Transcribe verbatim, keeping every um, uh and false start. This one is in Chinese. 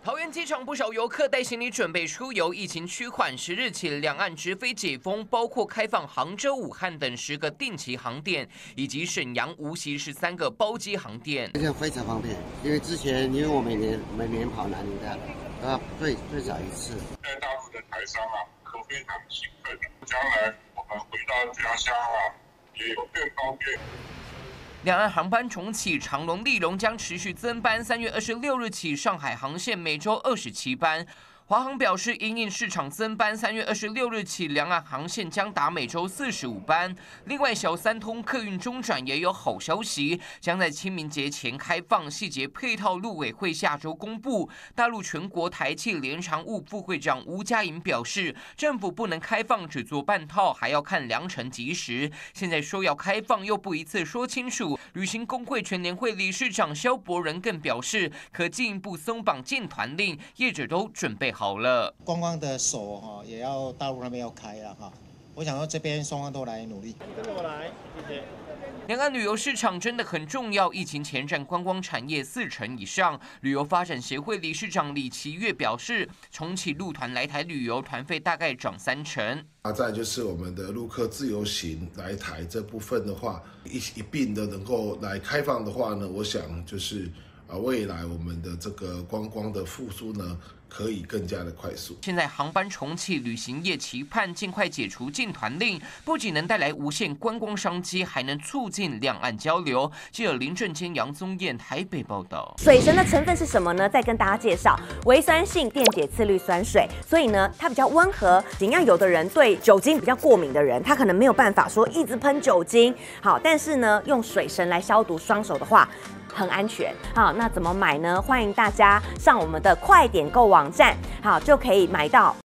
桃园机场不少游客带行李准备出游，疫情趋缓，十日起两岸直飞解封，包括开放杭州、武汉等十个定期航点，以及沈阳、无锡十三个包机航点。 这样非常方便，因为之前因为我每年每年跑南宁的，都要最最少一次。 在大陆的台商啊，都非常兴奋，将来我们回到家乡啊，也有更方便。 两岸航班重启，长荣、立荣将持续增班。三月二十六日起，上海航线每周二十七班。华航表示，因应市场增班，三月二十六日起，两岸航线将达每周四十五班。另外，小三通客运中转也有好消息，将在清明节前开放，细节配套陆委会下周公布。大陆全国台汽联常务副会长吴佳颖表示，政府不能开放只做半套，还要看良辰吉时。现在说要开放，又不一次说清楚。旅行工会全联会理事长萧伯仁更表示，可进一步松绑禁团令，业者都准备好了。 观光的手哈也要大陆那边要开了哈，我想说这边双方都来努力。跟着我来，谢谢。 两岸旅游市场真的很重要，疫情前占观光产业四成以上。旅游发展协会理事长李奇岳表示，重启陆团来台旅游，团费大概涨三成。 啊，再就是我们的陆客自由行来台这部分的话，一一并的能够来开放的话呢，我想就是啊，未来我们的这个观光的复苏呢，可以更加的快速。 现在航班重启，旅行业期盼尽快解除禁团令，不仅能带来无限观光商机，还能促进两岸交流。记者林正坚、杨宗彦台北报道。 水神的成分是什么呢？再跟大家介绍，微酸性电解次氯酸水，所以呢，它比较温和。尽量有的人对酒精比较过敏的人，他可能没有办法说一直喷酒精，好，但是呢，用水神来消毒双手的话，很安全。好，那怎么买呢？欢迎大家上我们的快点购网站，好，就可以买到